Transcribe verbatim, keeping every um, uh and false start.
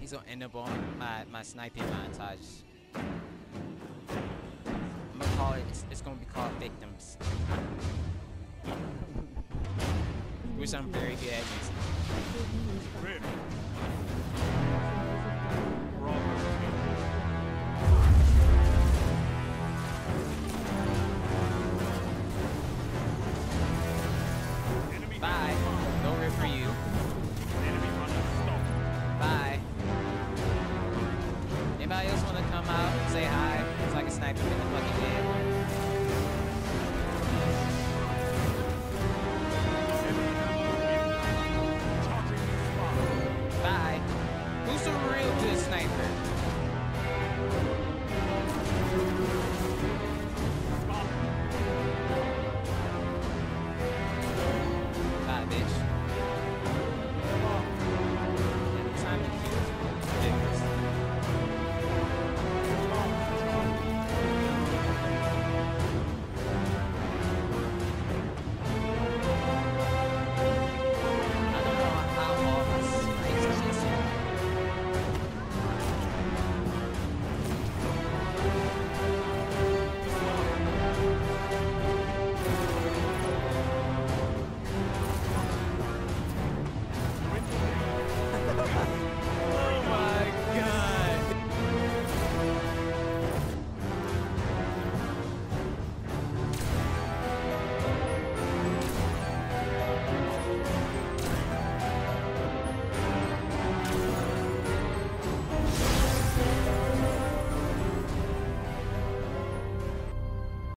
He's gonna end up on my, my sniping montage. I'm gonna call it, it's, it's gonna be called Victims. Which I'm very good at using. Ready.